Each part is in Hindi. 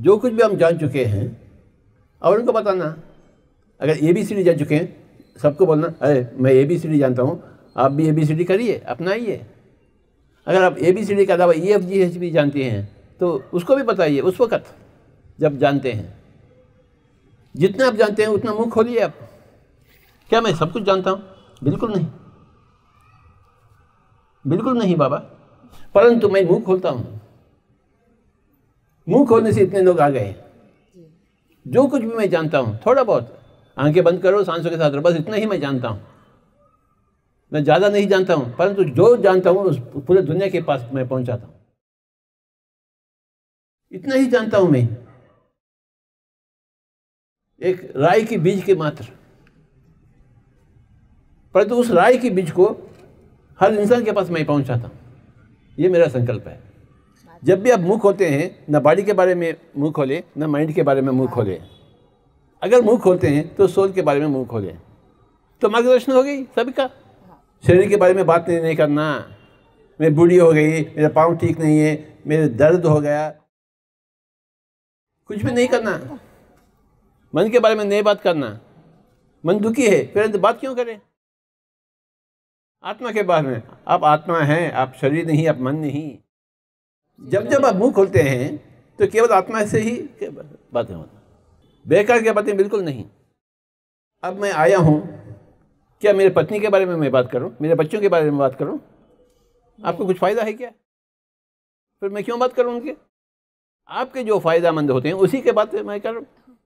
जो कुछ भी हम जान चुके हैं और उनको बताना। अगर ABCD जान चुके हैं, सबको बोलना अरे मैं ABCD जानता हूँ, आप भी ABCD करिए, अपनाइए। अगर आप ABCD के अलावा EFGH भी जानते हैं तो उसको भी बताइए उस वक़्त जब जानते हैं। जितना आप जानते हैं उतना मुँह खोलिए आप। क्या मैं सब कुछ जानता हूँ? बिल्कुल नहीं, बिल्कुल नहीं बाबा, परंतु मैं मुँह खोलता हूँ। मुँह खोलने से इतने लोग आ गए। जो कुछ भी मैं जानता हूँ, थोड़ा बहुत, आंखें बंद करो, सांसों के साथ रहो, बस इतना ही मैं जानता हूँ। मैं ज़्यादा नहीं जानता हूँ, परंतु जो जानता हूँ उस पूरे दुनिया के पास मैं पहुँचाता हूँ। इतना ही जानता हूँ मैं, एक राई की बीज के मात्र, परंतु उस राई की बीज को हर इंसान के पास मैं पहुँचाता हूँ। ये मेरा संकल्प है। जब भी आप मुँह खोलते हैं, न बॉडी के बारे में मुँह खोले, न माइंड के बारे में मुँह खोले। अगर मुँह खोलते हैं तो सोल के बारे में मुँह खोले, तो मार्गदर्शन हो गई सभी का। शरीर के बारे में बात नहीं करना, मैं बूढ़ी हो गई, मेरा पाँव ठीक नहीं है, मेरे दर्द हो गया, कुछ भी नहीं करना। मन के बारे में नहीं बात करना। मन दुखी है, फिर बात क्यों करें? आत्मा के बारे में, आप आत्मा हैं, आप शरीर नहीं, आप मन नहीं। जब जब आप मुंह खोलते हैं तो केवल आत्मा से ही बातें होती, बेकार की बातें बिल्कुल नहीं। अब मैं आया हूँ, क्या मेरे पत्नी के बारे में मैं बात करूँ, मेरे बच्चों के बारे में बात करूँ? आपको कुछ फ़ायदा है क्या? फिर मैं क्यों बात करूँ उनके? आपके जो फ़ायदामंद होते हैं उसी के बात मैं करूँ।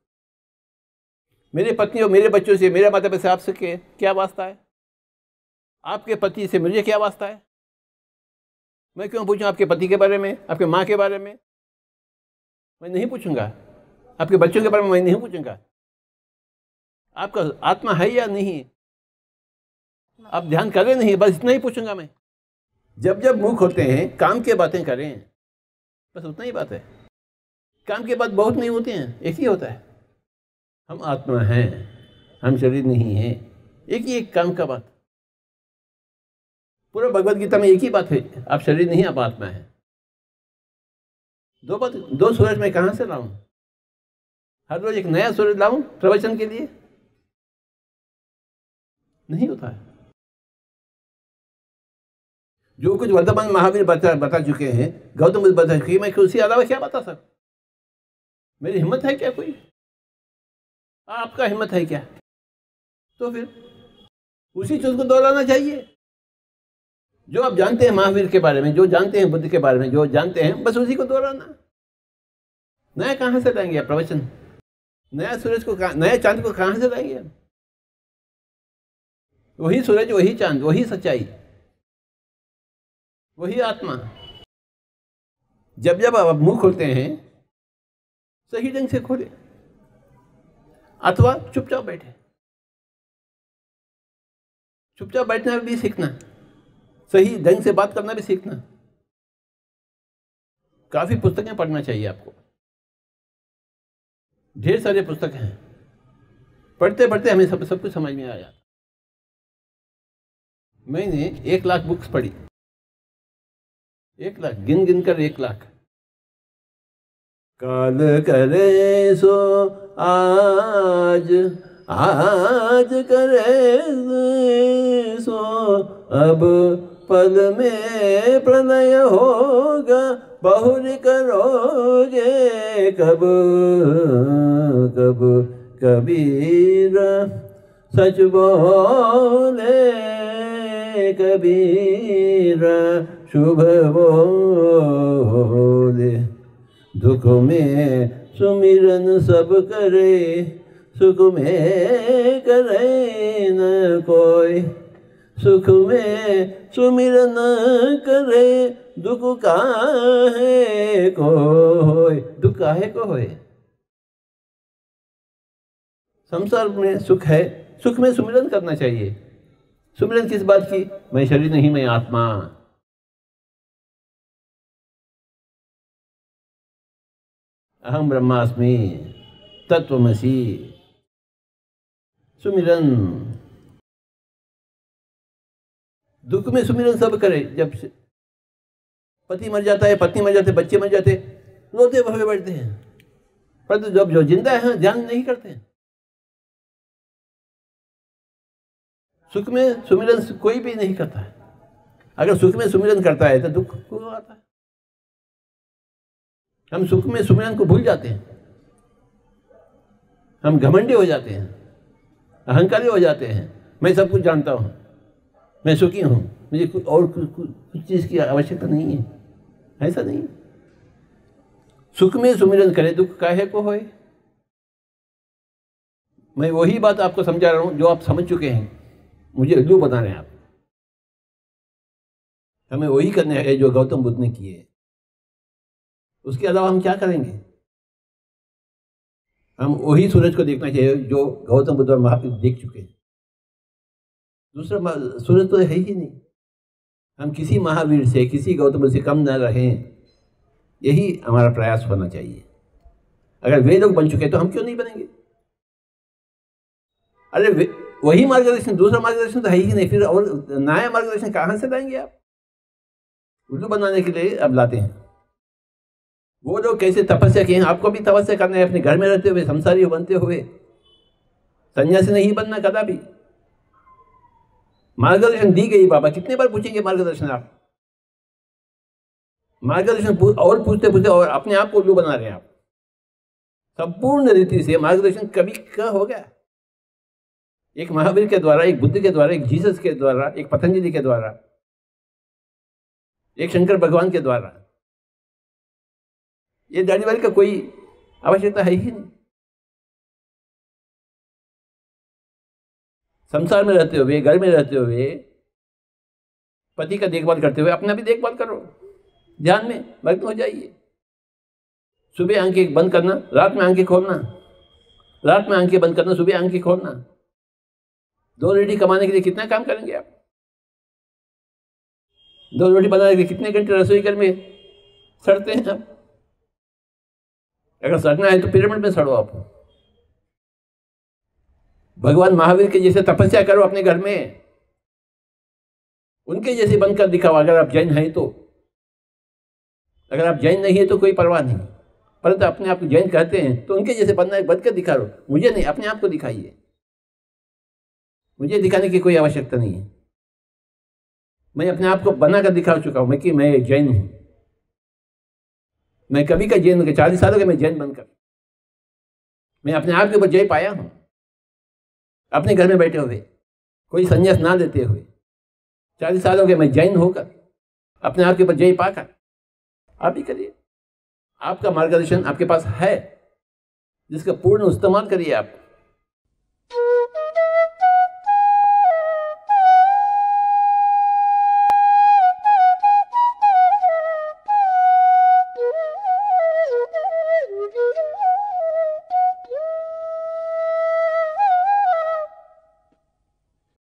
मेरे पत्नी और मेरे बच्चों से, मेरे माता पिता से आपसे क्या वास्ता है? आपके पति से मुझे क्या वास्ता है? मैं क्यों पूछूं आपके पति के बारे में, आपके माँ के बारे में? मैं नहीं पूछूंगा। आपके बच्चों के बारे में मैं नहीं पूछूंगा। आपका आत्मा है या नहीं, आप ध्यान कर रहे नहीं, बस इतना ही पूछूंगा मैं। जब जब मुंह खोलते हैं काम की बातें करें, बस उतना ही बात है। काम की बात बहुत नहीं होती हैं, एक ही होता है, हम आत्मा हैं, हम शरीर नहीं हैं। एक ही एक काम का बात। पूरा भगवद गीता में एक ही बात है, आप शरीर नहीं, आप आत्मा है। दो सूरज मैं कहाँ से लाऊं? हर रोज एक नया सूरज लाऊं प्रवचन के लिए? नहीं होता है। जो कुछ वर्तमान महावीर बता चुके हैं, गौतम बुद्ध बता चुके हैं, मैं उसके अलावा क्या बता सकता? मेरी हिम्मत है क्या कोई? आपका हिम्मत है क्या? तो फिर उसी चीज को दोहराना चाहिए जो आप जानते हैं महावीर के बारे में, जो जानते हैं बुद्ध के बारे में, जो जानते हैं, बस उसी को दोहराना। नया कहाँ से लाएंगे आप प्रवचन? नया सूरज को, नया चांद को कहाँ से लाएंगे? वही सूरज, वही चांद, वही सच्चाई, वही आत्मा। जब जब आप मुंह खोलते हैं सही ढंग से खोले, अथवा चुपचाप बैठे। चुपचाप बैठना भी सीखना, सही ढंग से बात करना भी सीखना। काफी पुस्तकें पढ़ना चाहिए आपको, ढेर सारे पुस्तक हैं। पढ़ते पढ़ते हमें सब कुछ समझ में आ जाता। मैंने 1 लाख बुक्स पढ़ी, 1 लाख, गिन कर 1 लाख। काल करे सो आज, आज करे सो अब, पल में प्रलय होगा, बहुरी करोगे कब कब। कबीर सच बोले, कबीर शुभ बोले। दुख में सुमिरन सब करे, सुख में करे न कोई। सुख में सुमिरन करे, दुख काहे को होय। दुख काहे को होय? संसार में सुख है, सुख में सुमिरन करना चाहिए। सुमिरन किस बात की? मैं शरीर नहीं, मैं आत्मा। अहम ब्रह्मास्मि तत्वमसि। सुमिरन, दुख में सुमिरन सब करे। जब पति मर जाता है, पत्नी मर जाते, बच्चे मर जाते, रोते भवे बैठते हैं। परंतु जब जो जिंदा है ध्यान नहीं करते हैं। सुख में सुमिरन कोई भी नहीं करता है। अगर सुख में सुमिरन करता है तो दुख क्यों आता है? हम सुख में सुमिरन को भूल जाते हैं, हम घमंडी हो जाते हैं, अहंकारी हो जाते हैं। मैं सब कुछ जानता हूँ, मैं सुखी हूँ, मुझे कुछ चीज़ की आवश्यकता नहीं है। ऐसा नहीं। सुख में सुमिरन करे दुख काहे को होए। मैं वही बात आपको समझा रहा हूँ जो आप समझ चुके हैं, मुझे उल्लू बता रहे हैं आप। हमें वही करना है जो गौतम बुद्ध ने किए। उसके अलावा हम क्या करेंगे? हम वही सूरज को देखना चाहिए जो गौतम बुद्ध और महावीर देख चुके हैं। दूसरा सूरज तो है ही नहीं। हम किसी महावीर से, किसी गौतम बुद्ध से कम न रहें, यही हमारा प्रयास होना चाहिए। अगर वे लोग बन चुके तो हम क्यों नहीं बनेंगे? अरे वही मार्गदर्शन, दूसरा मार्गदर्शन तो है ही नहीं, फिर और नया मार्गदर्शन कहाँ से लाएंगे आप? उल्लू बनाने के लिए अब लाते हैं। वो लोग कैसे तपस्या किए हैं, आपको भी तपस्या करना है। अपने घर में रहते हुए, संसारी बनते हुए, सन्यासी नहीं बनना कदापि। मार्गदर्शन दी गई, बाबा कितने बार पूछेंगे मार्गदर्शन आप? मार्गदर्शन और पूछते पूछते और अपने आप को उल्लू बना रहे हैं आप। संपूर्ण रीति से मार्गदर्शन कभी क्या हो गया? एक महावीर के द्वारा, एक बुद्ध के द्वारा, एक जीसस के द्वारा, एक पतंजलि के द्वारा, एक शंकर भगवान के द्वारा। ये दाढ़ी वाली का कोई आवश्यकता है ही नहीं। संसार में रहते हुए, घर में रहते हुए, पति का देखभाल करते हुए अपना भी देखभाल करो। ध्यान में मग्न हो जाइए। सुबह आंखें बंद करना, रात में आंखें खोलना, रात में आंखें बंद करना, सुबह आंखें खोलना। 2 रोटी कमाने के लिए कितना काम करेंगे आप? 2 रोटी बनाने के लिए कितने घंटे रसोई घर में सड़ते हैं आप? अगर सड़ना है तो पिरामिड में सड़ो आप। भगवान महावीर के जैसे तपस्या करो अपने घर में, उनके जैसे बनकर दिखाओ। अगर आप जैन हैं तो। अगर आप जैन नहीं है तो कोई परवाह नहीं, परंतु अपने आप को जैन कहते हैं तो उनके जैसे बनकर दिखा लो। मुझे नहीं, अपने आप को दिखाइए। मुझे दिखाने की कोई आवश्यकता नहीं है। मैं अपने आप को बनाकर दिखा चुका हूं कि मैं एक जैन हूं। मैं कभी का जैन हूं, 40 सालों के मैं जैन बनकर मैं अपने आप के ऊपर जय पाया हूं। अपने घर में बैठे हुए, कोई संन्यास ना लेते हुए, 40 सालों के मैं जैन होकर अपने आप के ऊपर जय पाकर आप भी करिए। आपका मार्गदर्शन आपके पास है, जिसका पूर्ण इस्तेमाल करिए आप।